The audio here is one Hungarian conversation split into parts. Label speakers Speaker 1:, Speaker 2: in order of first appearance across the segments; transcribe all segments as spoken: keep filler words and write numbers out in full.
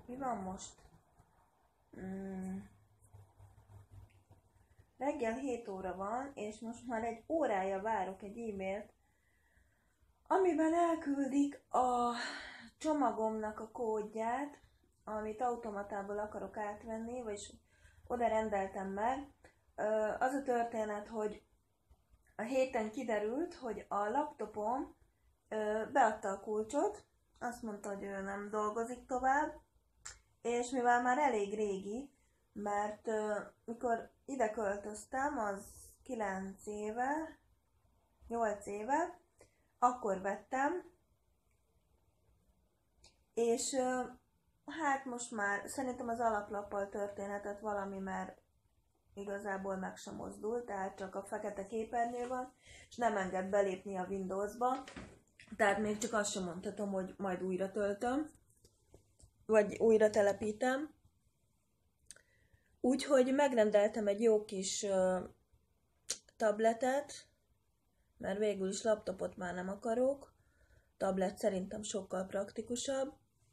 Speaker 1: Mi van most? Mm. Reggel hét óra van, és most már egy órája várok egy e-mailt, amiben elküldik a csomagomnak a kódját, amit automatából akarok átvenni, vagyis oda rendeltem meg. Az a történet, hogy a héten kiderült, hogy a laptopom beadta a kulcsot, azt mondta, hogy ő nem dolgozik tovább, és mivel már elég régi, mert mikor ide költöztem, az kilenc éve, nyolc éve, akkor vettem, és hát most már szerintem az alaplappal történetet valami már igazából meg sem mozdult, tehát csak a fekete képernyő van, és nem enged belépni a Windowsba, tehát még csak azt sem mondhatom, hogy majd újra töltöm, vagy újra telepítem. Úgyhogy megrendeltem egy jó kis uh, tabletet, mert végül is laptopot már nem akarok. Tablet szerintem sokkal praktikusabb.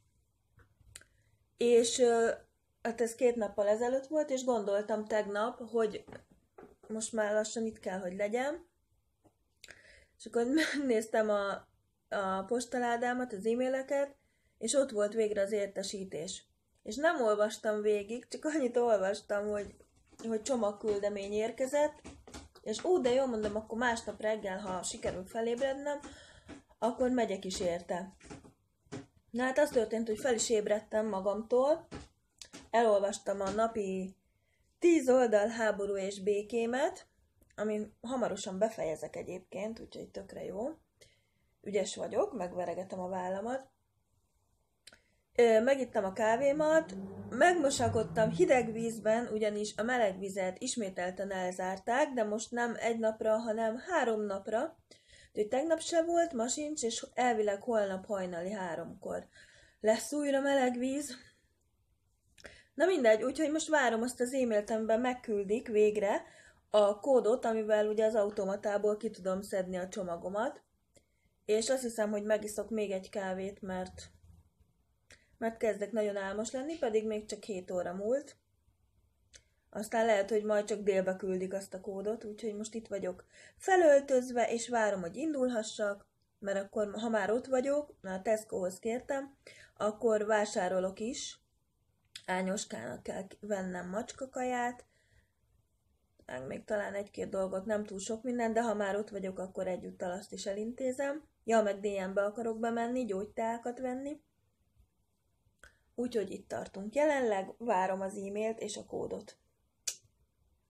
Speaker 1: És uh, hát ez két nappal ezelőtt volt, és gondoltam tegnap, hogy most már lassan itt kell, hogy legyen. És akkor megnéztem a, a postaládámat, az e-maileket, és ott volt végre az értesítés. És nem olvastam végig, csak annyit olvastam, hogy, hogy csomagküldemény érkezett, és ó, de jó, mondom, akkor másnap reggel, ha sikerül felébrednem, akkor megyek is érte. Na hát az történt, hogy fel is ébredtem magamtól, elolvastam a napi tíz oldal háború és békémet, ami hamarosan befejezek egyébként, úgyhogy tökre jó. Ügyes vagyok, megveregetem a vállamat. Megittem a kávémat, megmosakodtam hideg vízben, ugyanis a meleg vizet ismételten elzárták, de most nem egy napra, hanem három napra. Úgyhogy tegnap se volt, ma sincs, és elvileg holnap hajnali háromkor lesz újra meleg víz. Na mindegy, úgyhogy most várom azt az e-mailt, amiben megküldik végre a kódot, amivel ugye az automatából ki tudom szedni a csomagomat. És azt hiszem, hogy megiszok még egy kávét, mert, mert kezdek nagyon álmos lenni, pedig még csak hét óra múlt. Aztán lehet, hogy majd csak délbe küldik azt a kódot, úgyhogy most itt vagyok felöltözve, és várom, hogy indulhassak, mert akkor, ha már ott vagyok, a Tescohoz kértem, akkor vásárolok is. Ányoskának kell vennem macskakaját, meg még talán egy-két dolgot, nem túl sok minden, de ha már ott vagyok, akkor egyúttal azt is elintézem. Ja, meg dé em-be akarok bemenni, gyógyteákat venni. Úgyhogy itt tartunk jelenleg, várom az e-mailt és a kódot.